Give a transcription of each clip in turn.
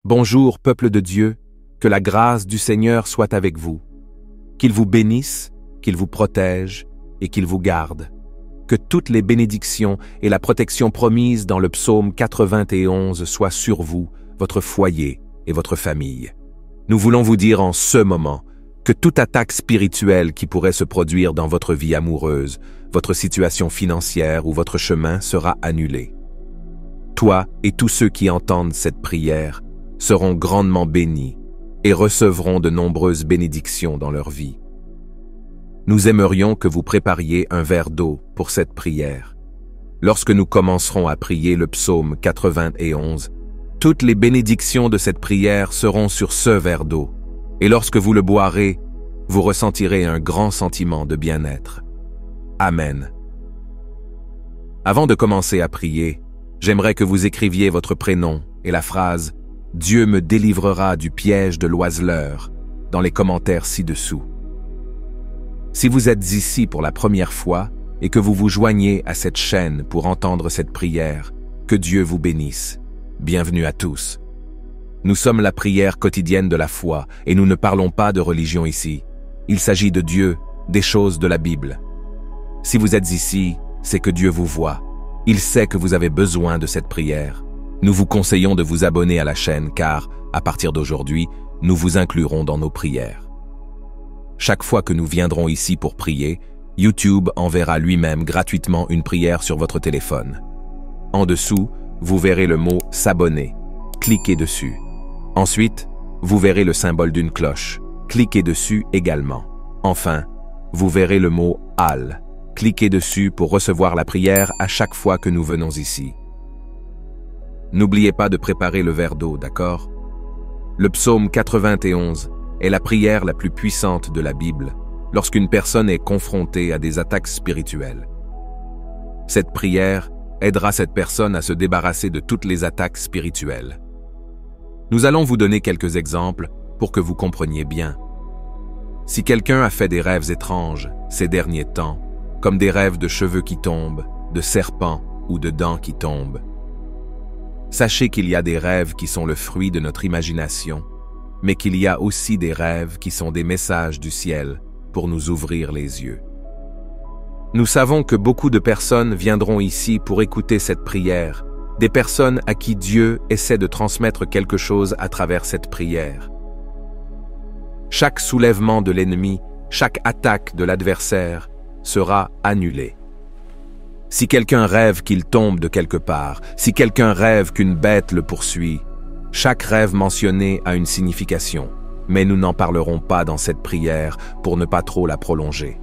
Bonjour, peuple de Dieu, que la grâce du Seigneur soit avec vous. Qu'il vous bénisse, qu'il vous protège et qu'il vous garde. Que toutes les bénédictions et la protection promise dans le psaume 91 soient sur vous, votre foyer et votre famille. Nous voulons vous dire en ce moment que toute attaque spirituelle qui pourrait se produire dans votre vie amoureuse, votre situation financière ou votre chemin sera annulée. Toi et tous ceux qui entendent cette prière seront grandement bénis et recevront de nombreuses bénédictions dans leur vie. Nous aimerions que vous prépariez un verre d'eau pour cette prière. Lorsque nous commencerons à prier le psaume 91, toutes les bénédictions de cette prière seront sur ce verre d'eau, et lorsque vous le boirez, vous ressentirez un grand sentiment de bien-être. Amen. Avant de commencer à prier, j'aimerais que vous écriviez votre prénom et la phrase « Dieu me délivrera du piège de l'oiseleur » dans les commentaires ci-dessous. Si vous êtes ici pour la première fois et que vous vous joignez à cette chaîne pour entendre cette prière, que Dieu vous bénisse. Bienvenue à tous. Nous sommes la prière quotidienne de la foi et nous ne parlons pas de religion ici. Il s'agit de Dieu, des choses de la Bible. Si vous êtes ici, c'est que Dieu vous voit. Il sait que vous avez besoin de cette prière. Nous vous conseillons de vous abonner à la chaîne car, à partir d'aujourd'hui, nous vous inclurons dans nos prières. Chaque fois que nous viendrons ici pour prier, YouTube enverra lui-même gratuitement une prière sur votre téléphone. En dessous, vous verrez le mot « S'abonner ». Cliquez dessus. Ensuite, vous verrez le symbole d'une cloche. Cliquez dessus également. Enfin, vous verrez le mot « All ». Cliquez dessus pour recevoir la prière à chaque fois que nous venons ici. N'oubliez pas de préparer le verre d'eau, d'accord? Le psaume 91 est la prière la plus puissante de la Bible lorsqu'une personne est confrontée à des attaques spirituelles. Cette prière aidera cette personne à se débarrasser de toutes les attaques spirituelles. Nous allons vous donner quelques exemples pour que vous compreniez bien. Si quelqu'un a fait des rêves étranges ces derniers temps, comme des rêves de cheveux qui tombent, de serpents ou de dents qui tombent, sachez qu'il y a des rêves qui sont le fruit de notre imagination, mais qu'il y a aussi des rêves qui sont des messages du ciel pour nous ouvrir les yeux. Nous savons que beaucoup de personnes viendront ici pour écouter cette prière, des personnes à qui Dieu essaie de transmettre quelque chose à travers cette prière. Chaque soulèvement de l'ennemi, chaque attaque de l'adversaire sera annulé. Si quelqu'un rêve qu'il tombe de quelque part, si quelqu'un rêve qu'une bête le poursuit, chaque rêve mentionné a une signification, mais nous n'en parlerons pas dans cette prière pour ne pas trop la prolonger.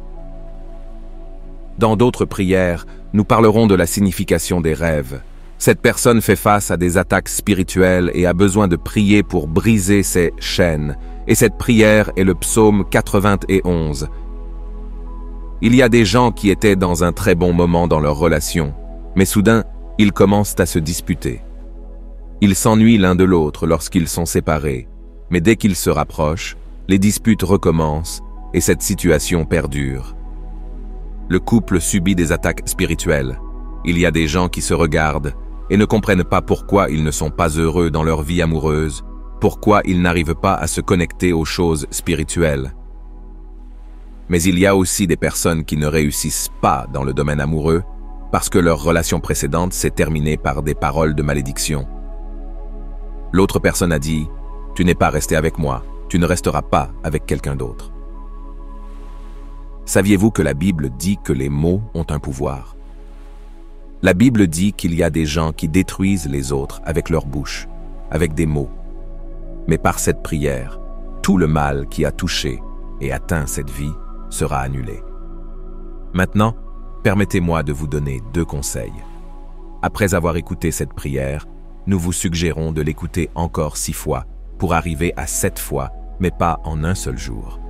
Dans d'autres prières, nous parlerons de la signification des rêves. Cette personne fait face à des attaques spirituelles et a besoin de prier pour briser ces chaînes, et cette prière est le psaume 91. Il y a des gens qui étaient dans un très bon moment dans leur relation, mais soudain, ils commencent à se disputer. Ils s'ennuient l'un de l'autre lorsqu'ils sont séparés, mais dès qu'ils se rapprochent, les disputes recommencent et cette situation perdure. Le couple subit des attaques spirituelles. Il y a des gens qui se regardent et ne comprennent pas pourquoi ils ne sont pas heureux dans leur vie amoureuse, pourquoi ils n'arrivent pas à se connecter aux choses spirituelles. Mais il y a aussi des personnes qui ne réussissent pas dans le domaine amoureux parce que leur relation précédente s'est terminée par des paroles de malédiction. L'autre personne a dit « Tu n'es pas resté avec moi, tu ne resteras pas avec quelqu'un d'autre ». Saviez-vous que la Bible dit que les mots ont un pouvoir? La Bible dit qu'il y a des gens qui détruisent les autres avec leur bouche, avec des mots. Mais par cette prière, tout le mal qui a touché et atteint cette vie sera annulé. Maintenant, permettez-moi de vous donner 2 conseils. Après avoir écouté cette prière, nous vous suggérons de l'écouter encore 6 fois pour arriver à 7 fois, mais pas en un seul jour.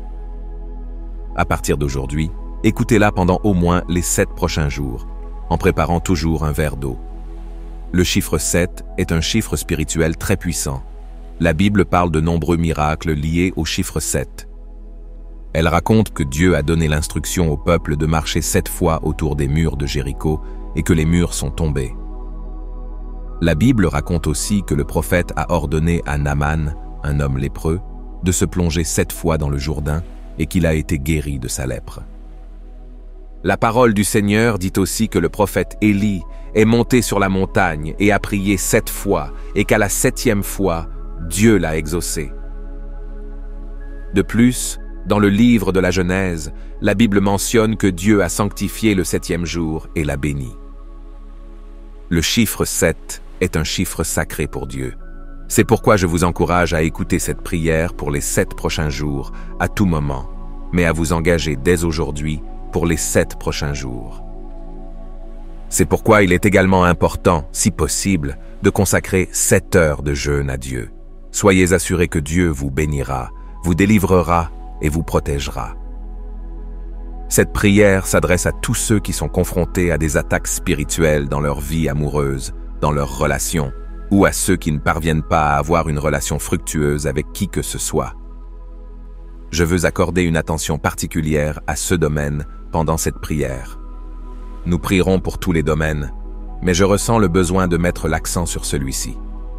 À partir d'aujourd'hui, écoutez-la pendant au moins les 7 prochains jours, en préparant toujours un verre d'eau. Le chiffre 7 est un chiffre spirituel très puissant. La Bible parle de nombreux miracles liés au chiffre 7. Elle raconte que Dieu a donné l'instruction au peuple de marcher 7 fois autour des murs de Jéricho et que les murs sont tombés. La Bible raconte aussi que le prophète a ordonné à Naaman, un homme lépreux, de se plonger 7 fois dans le Jourdain et qu'il a été guéri de sa lèpre. La parole du Seigneur dit aussi que le prophète Élie est monté sur la montagne et a prié 7 fois et qu'à la 7e fois, Dieu l'a exaucé. De plus, dans le livre de la Genèse, la Bible mentionne que Dieu a sanctifié le 7e jour et l'a béni. Le chiffre 7 est un chiffre sacré pour Dieu. C'est pourquoi je vous encourage à écouter cette prière pour les 7 prochains jours, à tout moment, mais à vous engager dès aujourd'hui pour les 7 prochains jours. C'est pourquoi il est également important, si possible, de consacrer 7 heures de jeûne à Dieu. Soyez assurés que Dieu vous bénira, vous délivrera et vous protégera. Cette prière s'adresse à tous ceux qui sont confrontés à des attaques spirituelles dans leur vie amoureuse, dans leurs relations, ou à ceux qui ne parviennent pas à avoir une relation fructueuse avec qui que ce soit. Je veux accorder une attention particulière à ce domaine pendant cette prière. Nous prierons pour tous les domaines, mais je ressens le besoin de mettre l'accent sur celui-ci.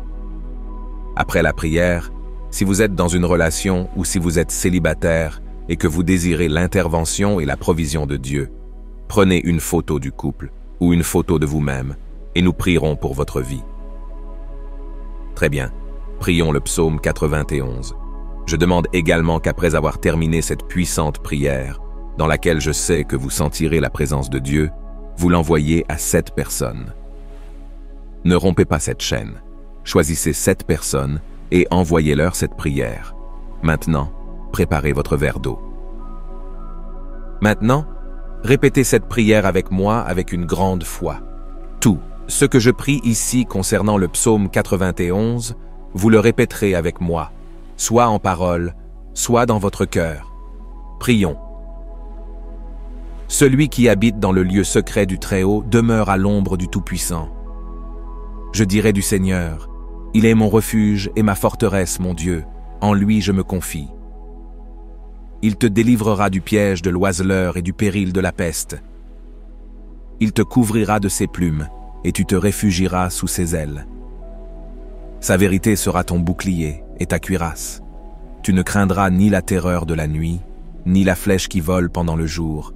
Après la prière, si vous êtes dans une relation ou si vous êtes célibataire et que vous désirez l'intervention et la provision de Dieu, prenez une photo du couple ou une photo de vous-même et nous prierons pour votre vie. Très bien, prions le psaume 91. Je demande également qu'après avoir terminé cette puissante prière, dans laquelle je sais que vous sentirez la présence de Dieu, vous l'envoyez à 7 personnes. Ne rompez pas cette chaîne. Choisissez 7 personnes et envoyez-leur cette prière. Maintenant, préparez votre verre d'eau. Maintenant, répétez cette prière avec moi avec une grande foi. Tout ce que je prie ici concernant le psaume 91, vous le répéterez avec moi, soit en parole, soit dans votre cœur. Prions. Celui qui habite dans le lieu secret du Très-Haut demeure à l'ombre du Tout-Puissant. Je dirai du Seigneur, il est mon refuge et ma forteresse, mon Dieu, en lui je me confie. Il te délivrera du piège de l'oiseleur et du péril de la peste. Il te couvrira de ses plumes, et tu te réfugieras sous ses ailes. Sa vérité sera ton bouclier et ta cuirasse. Tu ne craindras ni la terreur de la nuit, ni la flèche qui vole pendant le jour,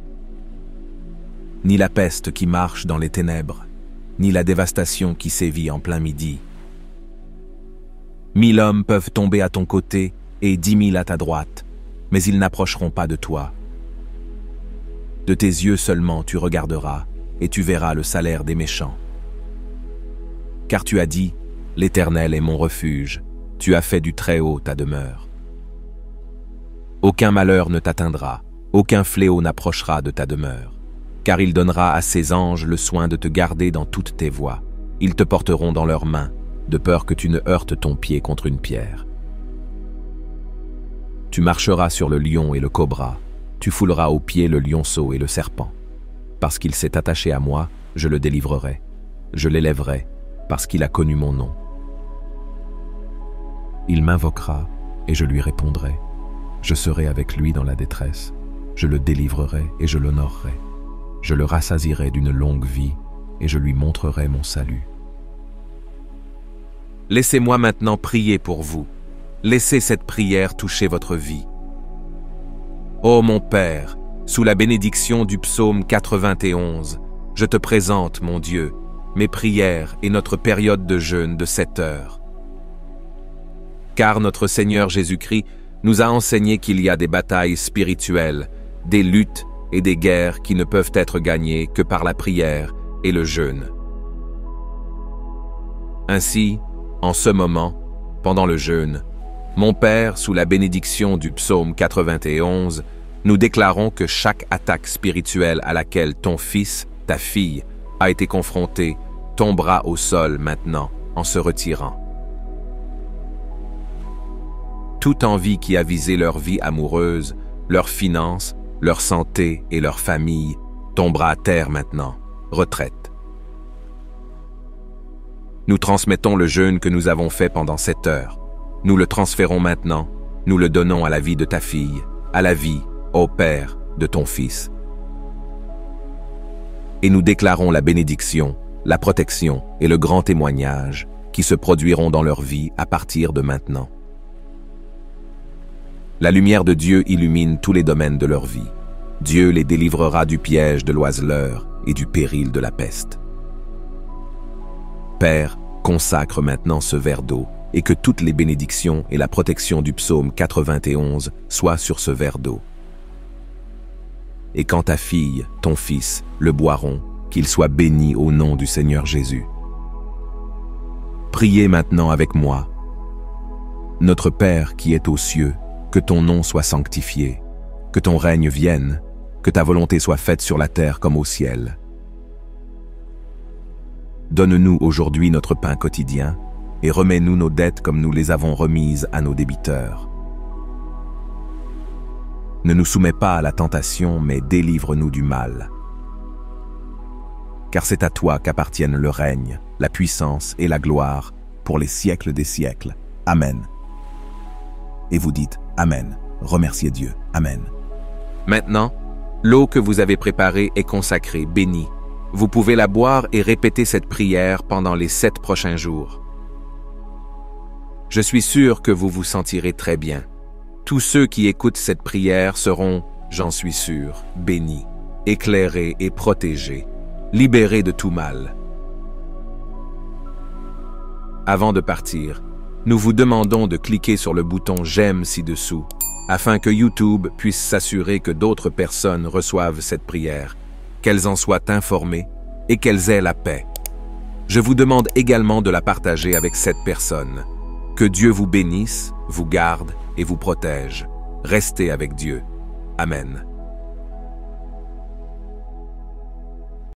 ni la peste qui marche dans les ténèbres, ni la dévastation qui sévit en plein midi. 1000 hommes peuvent tomber à ton côté et 10 000 à ta droite, mais ils n'approcheront pas de toi. De tes yeux seulement tu regarderas, et tu verras le salaire des méchants. Car tu as dit, l'Éternel est mon refuge, tu as fait du Très-Haut ta demeure. Aucun malheur ne t'atteindra, aucun fléau n'approchera de ta demeure, car il donnera à ses anges le soin de te garder dans toutes tes voies. Ils te porteront dans leurs mains, de peur que tu ne heurtes ton pied contre une pierre. Tu marcheras sur le lion et le cobra, tu fouleras aux pieds le lionceau et le serpent. Parce qu'il s'est attaché à moi, je le délivrerai, je l'élèverai, parce qu'il a connu mon nom. Il m'invoquera, et je lui répondrai. Je serai avec lui dans la détresse, je le délivrerai et je l'honorerai. Je le rassasierai d'une longue vie, et je lui montrerai mon salut. Laissez-moi maintenant prier pour vous. Laissez cette prière toucher votre vie. Ô mon Père, sous la bénédiction du psaume 91, je te présente, mon Dieu, mes prières et notre période de jeûne de 7 heures. Car notre Seigneur Jésus-Christ nous a enseigné qu'il y a des batailles spirituelles, des luttes et des guerres qui ne peuvent être gagnées que par la prière et le jeûne. Ainsi, en ce moment, pendant le jeûne, mon Père, sous la bénédiction du psaume 91, nous déclarons que chaque attaque spirituelle à laquelle ton fils, ta fille, a été confronté tombera au sol maintenant en se retirant. Toute envie qui a visé leur vie amoureuse, leurs finances, leur santé et leur famille tombera à terre maintenant. Retraite. Nous transmettons le jeûne que nous avons fait pendant 7 heures. Nous le transférons maintenant, nous le donnons à la vie de ta fille, à la vie, ô Père, de ton Fils. Et nous déclarons la bénédiction la protection et le grand témoignage qui se produiront dans leur vie à partir de maintenant. La lumière de Dieu illumine tous les domaines de leur vie. Dieu les délivrera du piège de l'oiseleur et du péril de la peste. Père, consacre maintenant ce verre d'eau et que toutes les bénédictions et la protection du psaume 91 soient sur ce verre d'eau. Et quand ta fille, ton fils, le boiront, qu'il soit béni au nom du Seigneur Jésus. Priez maintenant avec moi. Notre Père qui est aux cieux, que ton nom soit sanctifié, que ton règne vienne, que ta volonté soit faite sur la terre comme au ciel. Donne-nous aujourd'hui notre pain quotidien et remets-nous nos dettes comme nous les avons remises à nos débiteurs. Ne nous soumets pas à la tentation, mais délivre-nous du mal. Car c'est à toi qu'appartiennent le règne, la puissance et la gloire pour les siècles des siècles. Amen. Et vous dites Amen. Remerciez Dieu. Amen. Maintenant, l'eau que vous avez préparée est consacrée, bénie. Vous pouvez la boire et répéter cette prière pendant les 7 prochains jours. Je suis sûr que vous vous sentirez très bien. Tous ceux qui écoutent cette prière seront, j'en suis sûr, bénis, éclairés et protégés, libérés de tout mal. Avant de partir, nous vous demandons de cliquer sur le bouton « J'aime » ci-dessous, afin que YouTube puisse s'assurer que d'autres personnes reçoivent cette prière, qu'elles en soient informées et qu'elles aient la paix. Je vous demande également de la partager avec cette personne. Que Dieu vous bénisse, vous garde et vous protège. Restez avec Dieu. Amen.